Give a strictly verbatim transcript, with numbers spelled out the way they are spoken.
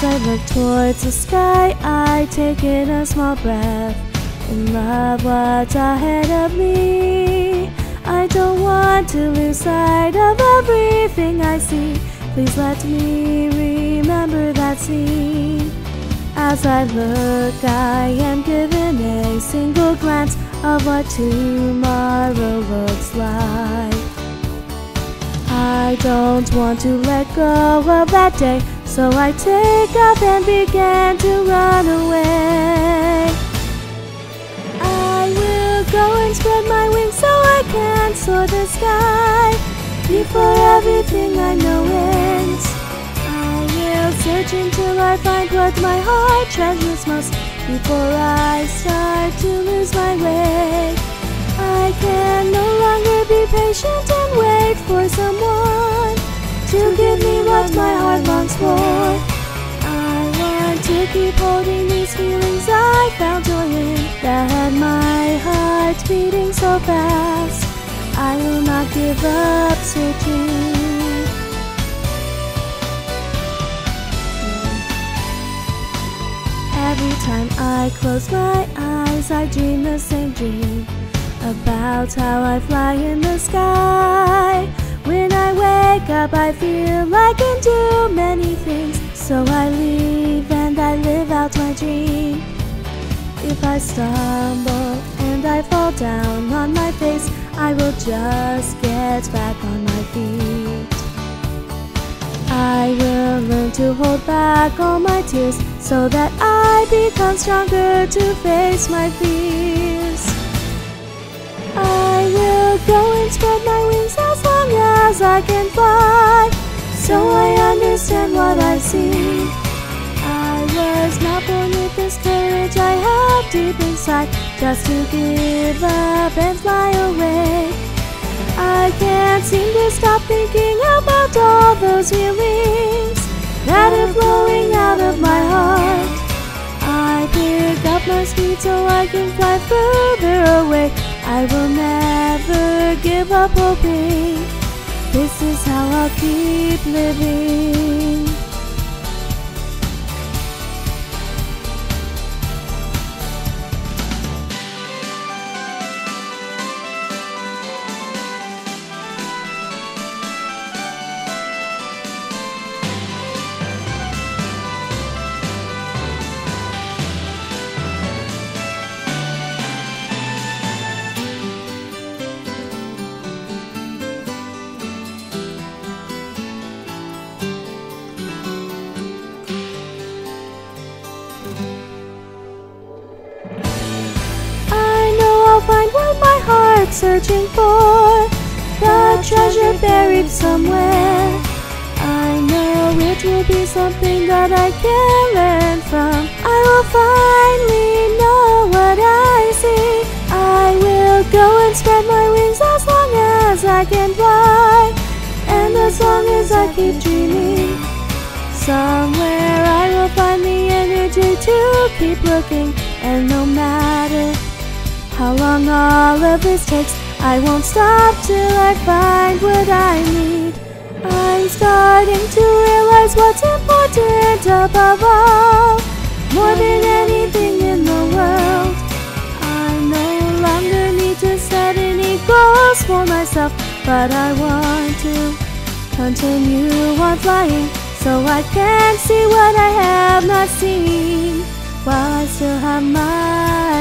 As I look towards the sky, I take in a small breath, in love what's ahead of me. I don't want to lose sight of everything I see. Please let me remember that scene. As I look, I am given a single glance of what tomorrow looks like. I don't want to let go of that day, so I take off and begin to run away. I will go and spread my wings so I can soar the sky before everything I know ends. I will search until I find what my heart treasures most before I start to lose my way. I can no longer be patient and wait for someone to give me what my heart longs for. I want to keep holding these feelings I found joy in, that had my heart beating so fast. I will not give up searching. Every time I close my eyes, I dream the same dream about how I fly in the sky. When I wake up, I feel I can do many things, so I leave and I live out my dream. If I stumble and I fall down on my face, I will just get back on my feet. I will learn to hold back all my tears, so that I become stronger to face my fears. I will go and spread my wings as long as I can fly, so I understand what I see. I was not born with this courage I have deep inside, just to give up and fly away. I can't seem to stop thinking about all those feelings that are flowing out of my heart. I pick up my speed so I can fly further away. I will never give up hoping. This is how I'll keep living. Find what my heart's searching for, the treasure buried somewhere. I know it will be something that I can learn from. I will finally know what I see. I will go and spread my wings as long as I can fly, and as long as I keep dreaming. Somewhere I will find the energy to keep looking, and no matter how long all of this takes, I won't stop till I find what I need. I'm starting to realize what's important above all, more than anything in the world. I no longer need to set any goals for myself, but I want to continue on flying, so I can see what I have not seen, while I still have my